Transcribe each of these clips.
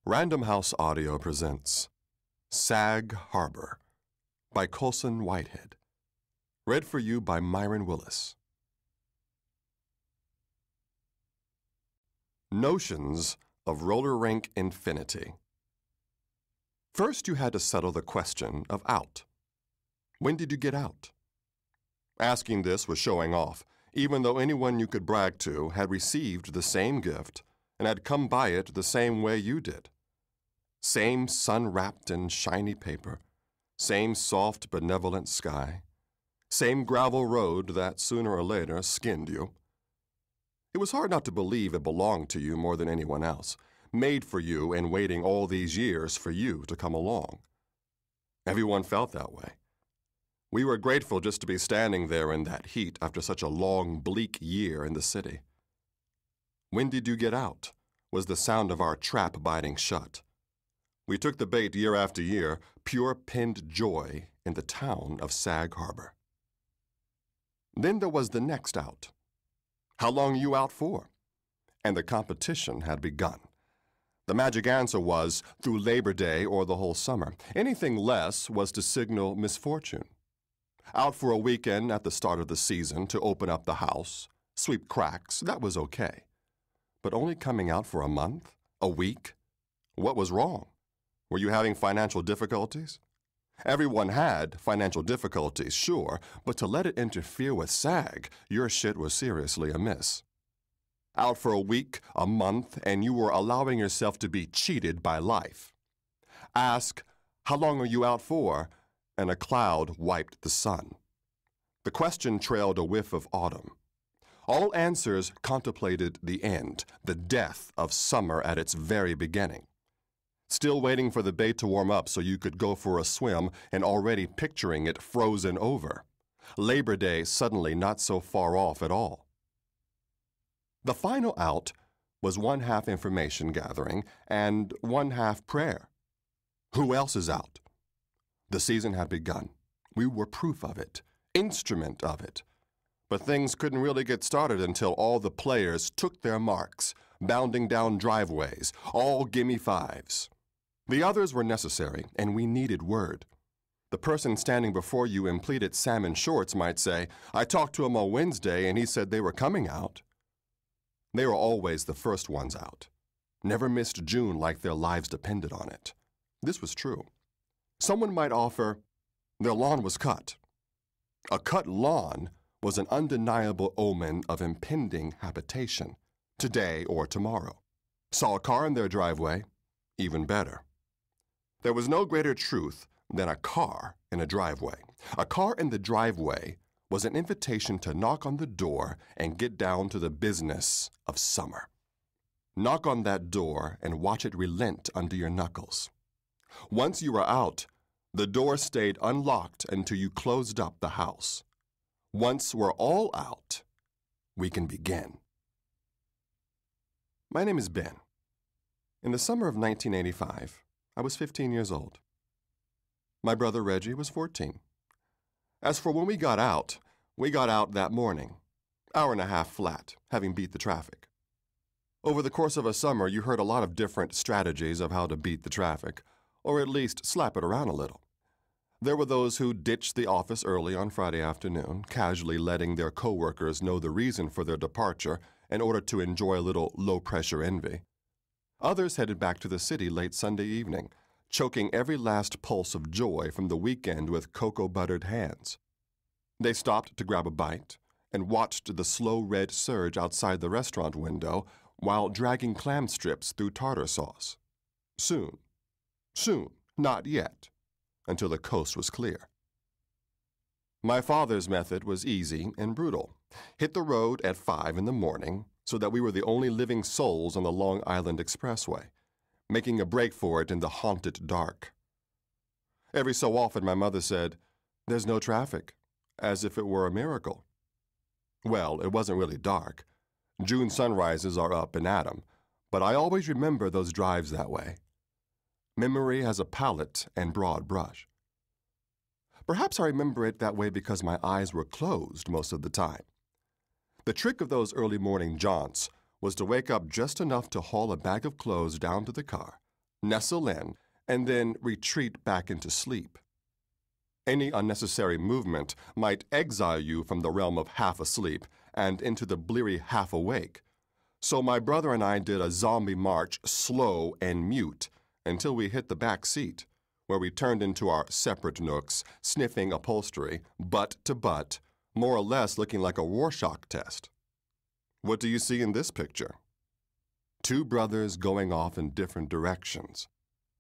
Random House Audio presents Sag Harbor by Colson Whitehead. Read for you by Mirron Willis. Notions of Roller-Rink Infinity. First, you had to settle the question of out. When did you get out? Asking this was showing off, even though anyone you could brag to had received the same gift and had come by it the same way you did. Same sun-wrapped and shiny paper, same soft, benevolent sky, same gravel road that sooner or later skinned you. It was hard not to believe it belonged to you more than anyone else, made for you and waiting all these years for you to come along. Everyone felt that way. We were grateful just to be standing there in that heat after such a long, bleak year in the city. When did you get out? Was the sound of our trap biting shut. We took the bait year after year, pure pinned joy in the town of Sag Harbor. Then there was the next out. How long are you out for? And the competition had begun. The magic answer was through Labor Day or the whole summer. Anything less was to signal misfortune. Out for a weekend at the start of the season to open up the house, sweep cracks, that was okay. But only coming out for a month? A week? What was wrong? Were you having financial difficulties? Everyone had financial difficulties, sure, but to let it interfere with SAG, your shit was seriously amiss. Out for a week, a month, and you were allowing yourself to be cheated by life. Ask, how long are you out for? And a cloud wiped the sun. The question trailed a whiff of autumn. All answers contemplated the end, the death of summer at its very beginning. Still waiting for the bait to warm up so you could go for a swim and already picturing it frozen over. Labor Day suddenly not so far off at all. The final out was one half information gathering and one half prayer. Who else is out? The season had begun. We were proof of it, instrument of it. But things couldn't really get started until all the players took their marks, bounding down driveways, all gimme fives. The others were necessary, and we needed word. The person standing before you in pleated salmon shorts might say, I talked to him on Wednesday and he said they were coming out. They were always the first ones out. Never missed June like their lives depended on it. This was true. Someone might offer, their lawn was cut. A cut lawn was an undeniable omen of impending habitation, today or tomorrow. Saw a car in their driveway, even better. There was no greater truth than a car in a driveway. A car in the driveway was an invitation to knock on the door and get down to the business of summer. Knock on that door and watch it relent under your knuckles. Once you were out, the door stayed unlocked until you closed up the house. Once we're all out, we can begin. My name is Ben. In the summer of 1985, I was 15 years old. My brother Reggie was 14. As for when we got out that morning, hour and a half flat, having beat the traffic. Over the course of a summer, you heard a lot of different strategies of how to beat the traffic, or at least slap it around a little. There were those who ditched the office early on Friday afternoon, casually letting their coworkers know the reason for their departure in order to enjoy a little low-pressure envy. Others headed back to the city late Sunday evening, choking every last pulse of joy from the weekend with cocoa-buttered hands. They stopped to grab a bite and watched the slow red surge outside the restaurant window while dragging clam strips through tartar sauce. Soon, not yet, until the coast was clear. My father's method was easy and brutal. Hit the road at 5 in the morning so that we were the only living souls on the Long Island Expressway, making a break for it in the haunted dark. Every so often my mother said, "There's no traffic," as if it were a miracle. Well, it wasn't really dark. June sunrises are up and at 'em, but I always remember those drives that way. Memory has a palette and broad brush. Perhaps I remember it that way because my eyes were closed most of the time. The trick of those early morning jaunts was to wake up just enough to haul a bag of clothes down to the car, nestle in, and then retreat back into sleep. Any unnecessary movement might exile you from the realm of half asleep and into the bleary half awake. So my brother and I did a zombie march, slow and mute, until we hit the back seat, where we turned into our separate nooks, sniffing upholstery, butt to butt, more or less looking like a Rorschach test. What do you see in this picture? Two brothers going off in different directions.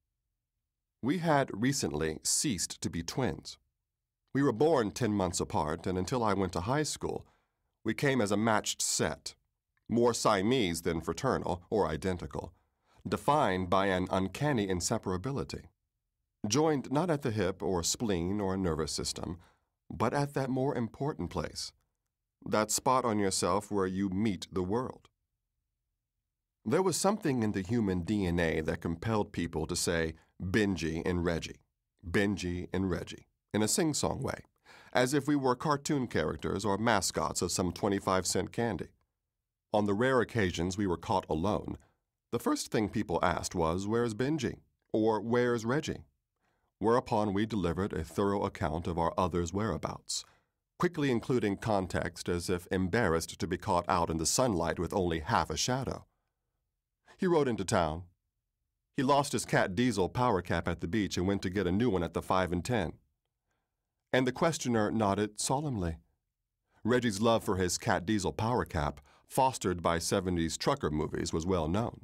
We had recently ceased to be twins. We were born 10 months apart, and until I went to high school, we came as a matched set, more Siamese than fraternal or identical, defined by an uncanny inseparability, joined not at the hip or spleen or nervous system, but at that more important place, that spot on yourself where you meet the world. There was something in the human DNA that compelled people to say Benji and Reggie, Benji and Reggie, in a sing-song way, as if we were cartoon characters or mascots of some 25-cent candy. On the rare occasions we were caught alone, the first thing people asked was, "Where's Benji?" or "Where's Reggie?" Whereupon we delivered a thorough account of our other's whereabouts, quickly including context as if embarrassed to be caught out in the sunlight with only half a shadow. He rode into town. He lost his Cat Diesel power cap at the beach and went to get a new one at the 5 and 10. And the questioner nodded solemnly. Reggie's love for his Cat Diesel power cap, fostered by 70s trucker movies, was well known.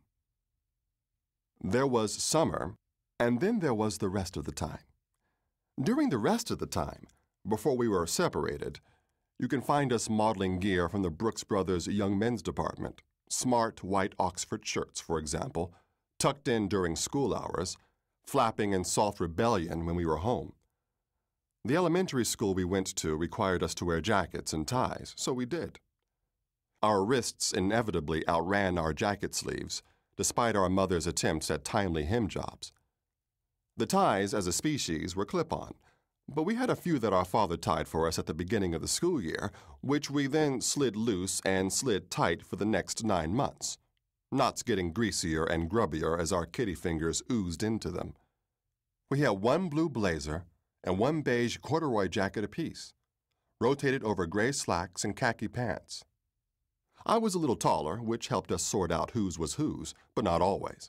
There was summer, and then there was the rest of the time. During the rest of the time, before we were separated, you can find us modeling gear from the Brooks Brothers Young Men's Department, smart white Oxford shirts, for example, tucked in during school hours, flapping in soft rebellion when we were home. The elementary school we went to required us to wear jackets and ties, so we did. Our wrists inevitably outran our jacket sleeves, despite our mother's attempts at timely hem jobs. The ties, as a species, were clip-on, but we had a few that our father tied for us at the beginning of the school year, which we then slid loose and slid tight for the next 9 months, knots getting greasier and grubbier as our kitty fingers oozed into them. We had one blue blazer and one beige corduroy jacket apiece, rotated over gray slacks and khaki pants. I was a little taller, which helped us sort out whose was whose, but not always.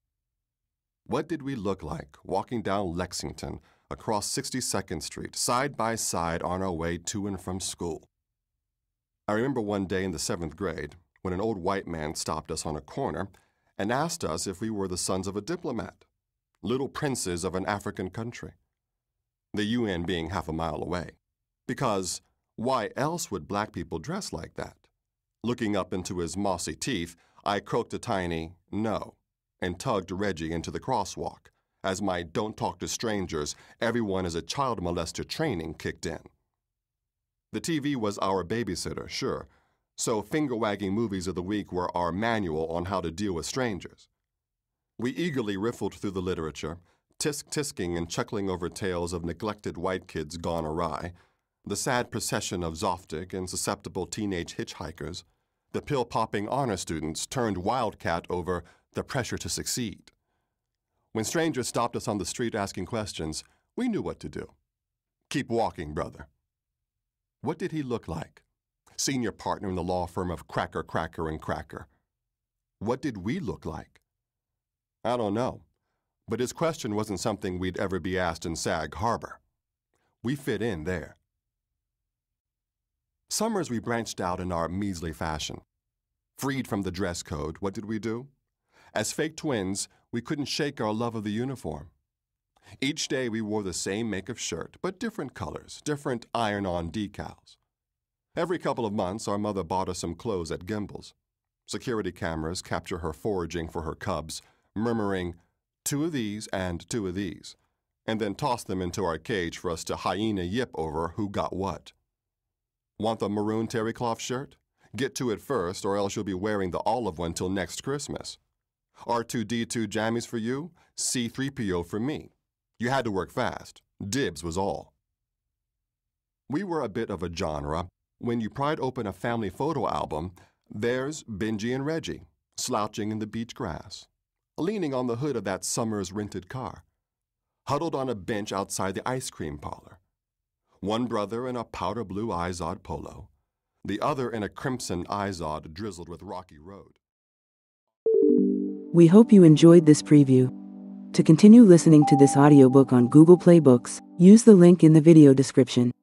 What did we look like walking down Lexington across 62nd Street, side by side on our way to and from school? I remember one day in the 7th grade when an old white man stopped us on a corner and asked us if we were the sons of a diplomat, little princes of an African country, the UN being half a mile away. Because why else would black people dress like that? Looking up into his mossy teeth, I croaked a tiny "no" and tugged Reggie into the crosswalk, as my "don't talk to strangers, everyone is a child molester" training kicked in. The TV was our babysitter, sure, so finger-wagging movies of the week were our manual on how to deal with strangers. We eagerly riffled through the literature, tisk-tisking and chuckling over tales of neglected white kids gone awry, the sad procession of Zoftig and susceptible teenage hitchhikers, the pill-popping honor students turned wildcat over the pressure to succeed. When strangers stopped us on the street asking questions, we knew what to do. Keep walking, brother. What did he look like? Senior partner in the law firm of Cracker, Cracker, and Cracker. What did we look like? I don't know, but his question wasn't something we'd ever be asked in Sag Harbor. We fit in there. Summers we branched out in our measly fashion. Freed from the dress code, what did we do? As fake twins, we couldn't shake our love of the uniform. Each day we wore the same make of shirt, but different colors, different iron-on decals. Every couple of months, our mother bought us some clothes at Gimbel's. Security cameras capture her foraging for her cubs, murmuring, "2 of these and 2 of these," and then toss them into our cage for us to hyena yip over who got what. Want the maroon terry cloth shirt? Get to it first, or else you'll be wearing the olive one till next Christmas. R2-D2 jammies for you, C3PO for me. You had to work fast. Dibs was all. We were a bit of a genre. When you pried open a family photo album, there's Benji and Reggie, slouching in the beach grass. leaning on the hood of that summer's rented car, huddled on a bench outside the ice cream parlor. One brother in a powder blue Izod polo, the other in a crimson Izod drizzled with rocky road. We hope you enjoyed this preview. To continue listening to this audiobook on Google Play Books, use the link in the video description.